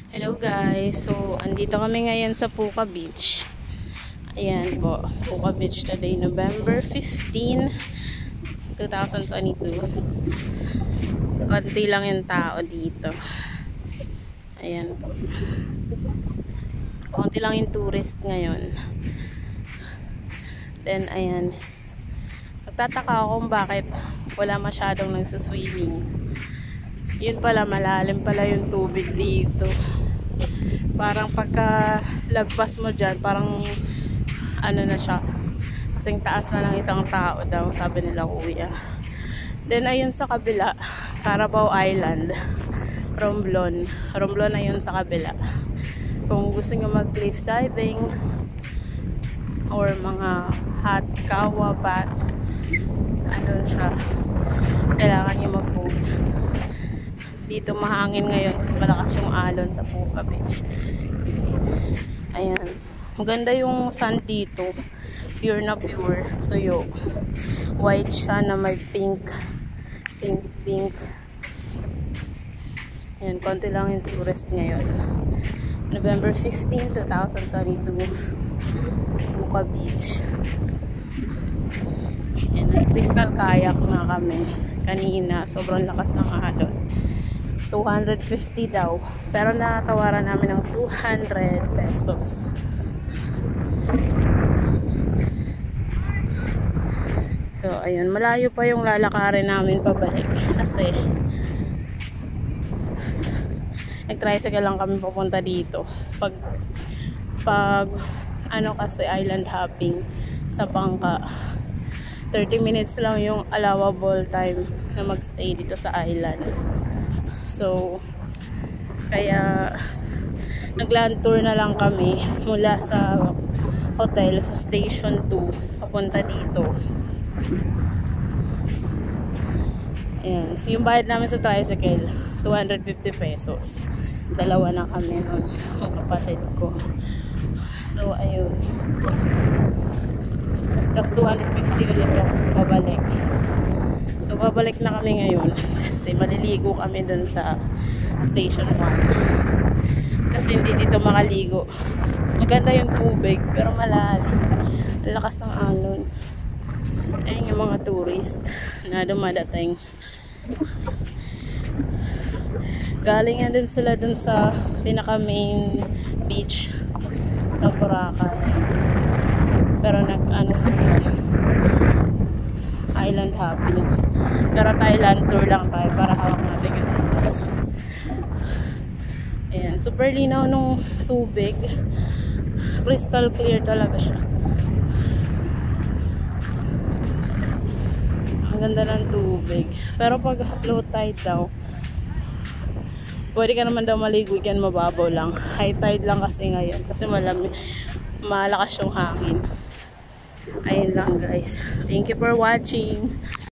Hello guys, so andito kami ngayon sa Puka Beach. Ayan po, Puka Beach today, November 15, 2022. Konti lang yung tao dito. Ayan po. Konti lang yung tourist ngayon. Then ayan, nagtataka ako kung bakit wala masyadong nagsuswimming. Yun pala, malalim pala yung tubig dito. Parang pagka lagpas mo dyan, parang ano na siya, kasing taas na lang isang tao daw, sabi nila kuya. Then ayun sa kabila, Carabao Island, Romblon na yun sa kabila. Kung gusto nyo mag cliff diving or mga hot kawa bath, ano siya, kailangan nyo mag boat. Dito mahangin ngayon kasi malakas yung alon sa Puka Beach. Ayan. Maganda yung sand dito. Pure na pure. Tuyo. White siya na may pink. Pink. Ayan. Konti lang yung tourist ngayon. November 15, 2022. Puka Beach. Ayan. Crystal kayak na kami. Kanina. Sobrang lakas ng alon. 250 daw. Pero natawaran namin ng 200 pesos. So, ayun. Malayo pa yung lalakarin namin pabalik. Kasi nag-tricycle lang kami papunta dito. Pag ano kasi island hopping sa Bangka, 30 minutes lang yung allowable time na magstay dito sa island. So, kaya nag-land tour na lang kami mula sa hotel sa station 2 papunta dito. Ayan. Yung bayad namin sa tricycle 250 pesos. Dalawa na kami nun, ang kapatid ko. So, ayun. Tapos 250 ulit pabalik. So, babalik na kami ngayon kasi maliligo kami dun sa station 1 kasi hindi dito makaligo. Maganda yung tubig pero malalim, ang lakas ng alon. Ayun yung mga tourist na dumadating. Galing na din sila dun sa pinaka main beach sa Boracay, pero nag-ano sila, island hopping. Pero Thailand tour lang tayo para hawak natin yung oras. Ayan, super linaw nung tubig. Crystal clear talaga siya. Ang ganda ng tubig. Pero pag low tide daw, pwede ka naman daw maligo yan, mababaw lang. High tide lang kasi ngayon kasi malamig, malakas yung hangin. Ayun lang guys. Thank you for watching.